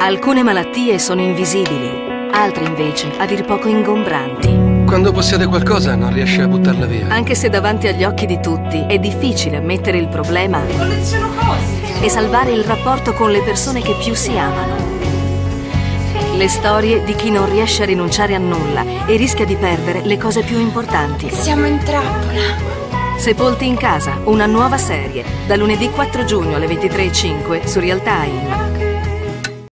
Alcune malattie sono invisibili, altre invece a dir poco ingombranti. Quando possiede qualcosa non riesce a buttarla via. Anche se davanti agli occhi di tutti è difficile ammettere il problema e salvare il rapporto con le persone che più si amano. Le storie di chi non riesce a rinunciare a nulla e rischia di perdere le cose più importanti. Siamo in trappola. Sepolti in casa, una nuova serie, da lunedì 4 giugno alle 23:05 su Real Time.